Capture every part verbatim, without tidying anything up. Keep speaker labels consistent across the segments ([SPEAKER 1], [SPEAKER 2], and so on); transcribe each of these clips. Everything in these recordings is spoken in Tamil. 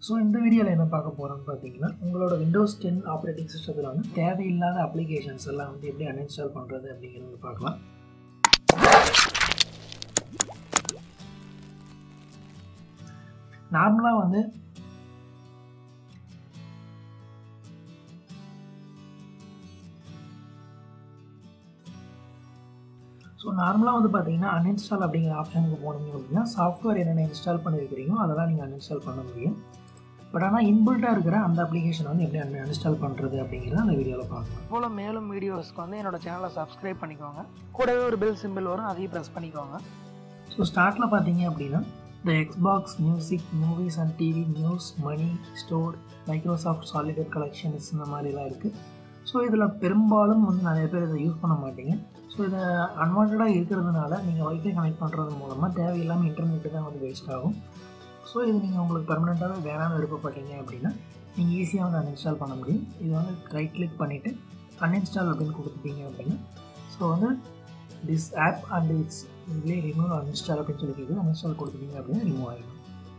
[SPEAKER 1] ஸோ இந்த வீடியோவில் என்ன பார்க்க போகிறோம்னு பார்த்தீங்கன்னா, உங்களோட விண்டோஸ் டென் ஆப்ரேட்டிங் சிஸ்டத்தில் வந்து தேவையில்லாத அப்ளிகேஷன்ஸ் எல்லாம் வந்து எப்படி அன்இன்ஸ்டால் பண்ணுறது அப்படிங்கிறது பார்க்கலாம். நார்மலாக வந்து ஸோ நார்மலாக வந்து பார்த்தீங்கன்னா அன்இன்ஸ்டால் அப்படிங்கிற ஆப்ஷனுக்கு போனீங்க அப்படின்னா சாஃப்ட்வேர் என்னென்ன இன்ஸ்டால் பண்ணியிருக்கிறீங்களோ அதெல்லாம் நீங்கள் அன்இன்ஸ்டால் பண்ண முடியும். பட் ஆனால் இன்பில்ட்டாக இருக்கிற அந்த அப்ளிகேஷன் வந்து எப்படி அன் அன்இன்ஸ்டால் பண்ணுறது அப்படிங்கிறத அந்த வீடியோவில் பார்க்கலாம். போல் மேலும் வீடியோஸ்க்கு வந்து என்னோடய சேனலை சப்ஸ்கிரைப் பண்ணிக்கோங்க. கூடவே ஒரு பெல் சிம்பிள் வரும், அதையும் ப்ரெஸ் பண்ணிக்கோங்க. ஸோ ஸ்டார்ட்டில் பார்த்தீங்க அப்படின்னா இந்த Xbox music, movies and TV, news, money, store, Microsoft solitaire collections இந்த மாதிரிலாம் இருக்குது. ஸோ இதில் பெரும்பாலும் வந்து நிறைய பேர் இதை யூஸ் பண்ண மாட்டீங்க. ஸோ இதை அன்வான்டாக இருக்கிறதுனால நீங்கள் வைஃபை கனெக்ட் பண்ணுறது மூலமாக தேவையில்லாமல் இன்டர்நெட்டு தான் வந்து வேஸ்ட் ஆகும். ஸோ இது நீங்கள் உங்களுக்கு பெர்மனெண்ட்டாகவே வேணாம்னு விருப்பப்பட்டீங்க அப்படின்னா நீங்கள் ஈஸியாக வந்து அன்இன்ஸ்டால் பண்ண முடியும். இது வந்து ரைட் கிளிக் பண்ணிவிட்டு அன்இன்ஸ்டால் அப்படின்னு கொடுத்துட்டீங்க அப்படின்னா ஸோ வந்து திஸ் ஆப் அண்ட் இட்ஸ் இதுலேயே ரிமூவ் அன்இன்ஸ்டால் அப்படின்னு சொல்லி கேட்குது. அன்இன்ஸ்டால் கொடுத்துட்டீங்க அப்படின்னா ரிமூவ் ஆகிடும்.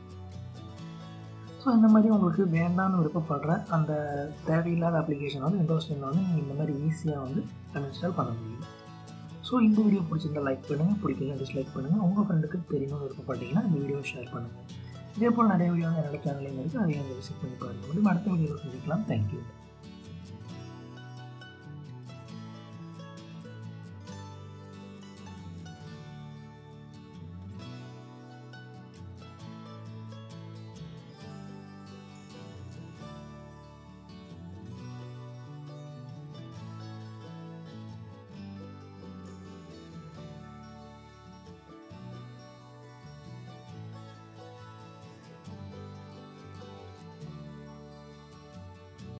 [SPEAKER 1] ஸோ இந்த மாதிரி உங்களுக்கு வேண்டாம்னு விருப்பப்படுற அந்த தேவையில்லாத அப்ளிகேஷன் வந்து விண்டோஸ் டென்னில் வந்து நீங்கள் இந்த மாதிரி ஈஸியாக வந்து அன்இன்ஸ்டால் பண்ண முடியும். ஸோ இந்த வீடியோ பிடிச்சிருந்தா லைக் பண்ணுங்கள், பிடிக்கல டிஸ்லைக் பண்ணுங்கள். உங்கள் ஃப்ரெண்டுக்கு தெரியணும்னு விருப்பப்பட்டீங்கன்னா இந்த வீடியோவை ஷேர் பண்ணுங்கள். இதே போல் நிறைய வீடியோ என்னோட சேனலையும் இருக்குது, அதையும் வந்து விசிட் பண்ணி பாருங்கள். அடுத்த வீடியோவில் சந்திக்கலாம். தேங்க்யூ.